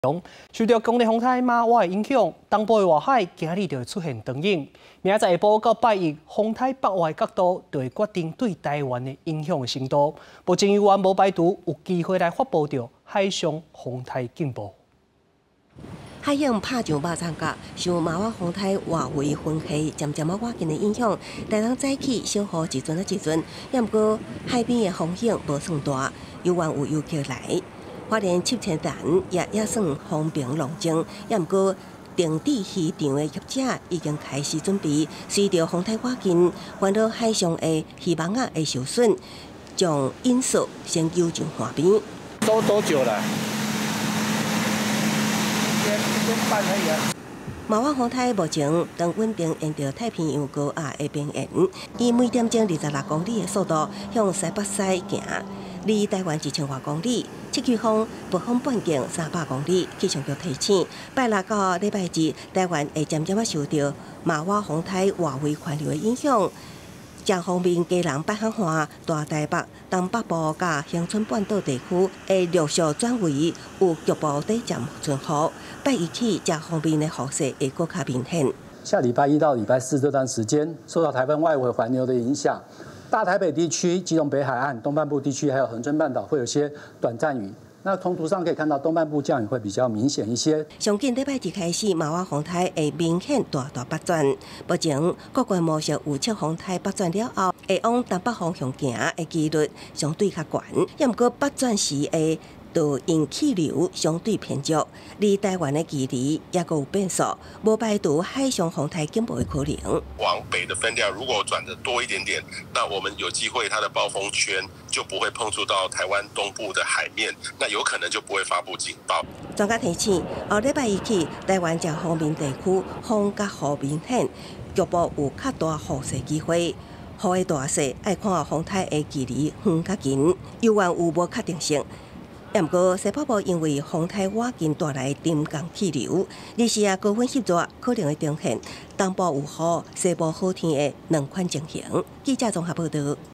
受到强烈风台马瓦的影响，东部的外海今日就会出现长影。明仔载下晡到拜一，风台北外角度就会决定对台湾的影响的程度。目前有无排除有机会来发布到海上风台警报。 海洋拍上肉粽角，受马瓦风台外围风气渐渐瓦近的影响，台东早起小雨一阵一阵，也毋过海边的风险无算大，有缘有游客来。花莲七千蛋也算风平浪静，也毋过定置渔场的业者已经开始准备，随着风台瓦近，烦恼海上的渔网仔会受损，将引数先游上岸边。 收多久了？一天半而已啊。 马瓦风台目前当稳定沿着太平洋高压的边缘，以每点钟26公里的速度向西北西行，离台湾1000多公里。七区风北风半径300公里，气象局提醒，拜六到礼拜日，台湾会渐渐受到马瓦风台外围环流的影响。这方面，基隆、北港湾、大台北、东北部甲恒春半岛地区会陆续转为有局部短暂阵雨。拜一起，这方面的雨势会更加明显。 下礼拜1到礼拜4这段时间，受到台风外围环流的影响，大台北地区、基隆北海岸、东半部地区还有恒春半岛会有些短暂雨。那从图上可以看到，东半部降雨会比较明显一些。 上近礼拜日开始，马瓦风台会明显大北转。目前各关模式预测风台北转了后，会往东北方向行的几率相对较悬。也毋过北转时的导引气流相对偏弱，离台湾的距离也有变数，无排除海上风台警报的可能。 往北的分调如果转得多一点点，那我们有机会它的暴风圈就不会碰触到台湾东部的海面，那有可能就不会发布警报。 专家提醒，后礼拜一起，台湾这方面地区风甲雨明显，局部有较大雨势机会。雨的大小要看风台的距离远较近，有缘有无确定性。也毋过，西北部因为风台瓦近带来沉降气流，日时高温湿热可能会出现，东部有雨，西部好天的两款情形。记者综合报道。